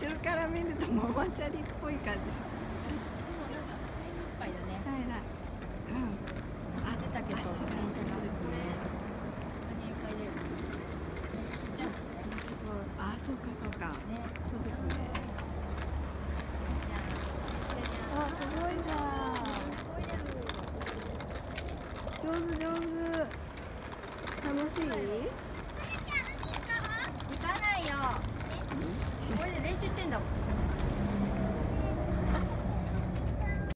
後ろから見るとママチャリっぽい感じ。 でもなんか精一杯だね。 はいはい。うん。あ、 出たけど電車がこれ限界だよね。じゃあ、そうかそうか。 あね。 そうですね。 じゃああ、すごいじゃん。上手上手。楽しい？ 行かないよ。これで練習してんだもん。